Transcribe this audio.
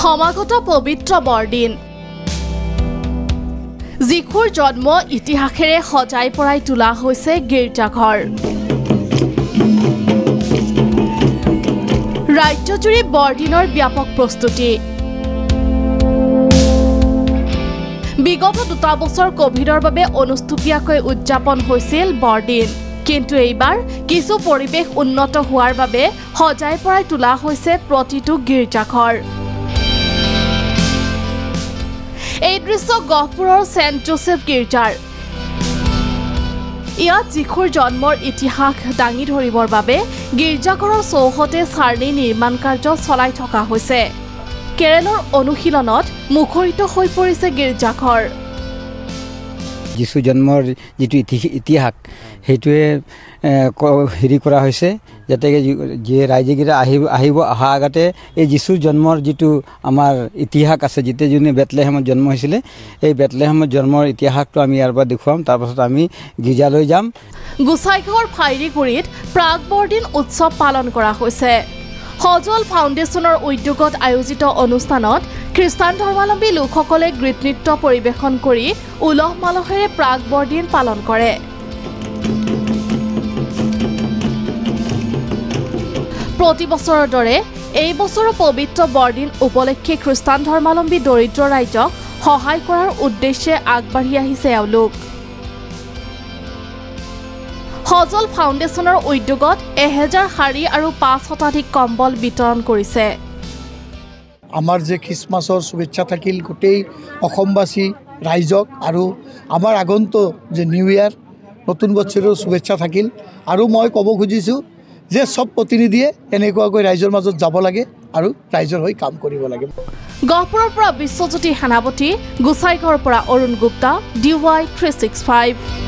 সমাগত পবিত্ৰ বৰদিন যিখুৰ জন্ম ইতিহাসেৰে সজাই পৰাই তোলা হৈছে গীৰ্জাঘৰ ৰাজ্যজুৰি বৰদিনৰ ব্যাপক প্ৰস্তুতি বিগত 2 বছৰ কোভিডৰ বাবে অনুষ্ঠুপীয়াকৈ উদযাপন হৈছিল বৰদিন কিন্তু এইবাৰ কিছু পৰিবেশ উন্নত হোৱাৰ বাবে সজাই পৰাই তোলা হৈছে প্ৰতিটো গীৰ্জাঘৰ এই দৃশ্য গহপুৰৰ সেন্ট জোসেফ গীৰ্জাৰ ইয়াত যিখুৰ জন্মৰ ইতিহাস দাঙি ধৰিবৰ বাবে গীৰ্জাঘৰৰ চৌহদে চাৰ্ণি নিৰ্মাণ কাৰ্য চলাই থকা হৈছে কেৰেলৰ অনুশীলনত মুখৰিত হৈ পৰিছে গীৰ্জাঘৰ যিশু জন্মৰ যেটো ইতিহাস হেতুৱে হেৰি কৰা হৈছে যাতে যে ৰাইজেগিৰা আহিব অহা আগতে এই যিশুৰ জন্মৰ যেটো আমাৰ ইতিহাস আছে যেতে জনে বেতলেহেমত জন্ম হৈছিল এই বেতলেহেমত জন্মৰ ইতিহাসটো আমি ইয়াৰ পৰা দেখুৱাম তাৰ পাছত আমি গীৰ্জালৈ যাম গুছাইগাঁৱৰ ফাইৰিগুৰিত প্ৰাগ বৰদিন উৎসৱ পালন কৰা হৈছে সজল ফাউণ্ডেশ্যনৰ উদ্যোগত আয়োজিত অনুষ্ঠানত খ্ৰীষ্টান ধৰ্মাৱলম্বী লোকসকলে গীত নৃত্য পৰিৱেশন কৰি উলহ মালহেৰে প্ৰাগ বৰদিন পালন কৰে প্ৰতি বছৰৰ দৰে এই বছৰৰ পবিত্ৰ বৰদিন উপলক্ষে খ্ৰীষ্টান ধৰ্মাৱলম্বী দৰিদ্ৰ ৰাইজক সহায় কৰাৰ উদ্দেশ্যে আগবাঢ়ি আহিছে এওঁলোক সজল ফাউণ্ডেশ্যনৰ উদ্যোগত 1000 শাৰী আৰু 5 শতাধিক কম্বল বিতৰণ কৰিছে আমাৰ যে খ্ৰীষ্টমাছৰ শুভেচ্ছা থাকিল গোটেই অসমবাসী ৰাইজক আৰু আমাৰ আগন্তুক যে নিউ ইয়াৰ নতুন বছৰৰ শুভেচ্ছা থাকিল আৰু মই ক'ব খুজিছো যে সব প্ৰতিনিধিয়ে এনেকুৱাকৈ ৰাইজৰ মাজত যাব লাগে আৰু ৰাইজৰ হৈ কাম কৰিব লাগে গহপুৰৰ পৰা বিশ্বজ্যোতি সেনাপতি গুছাইগাঁৱৰ পৰা অৰুণ গুপ্তা DY 365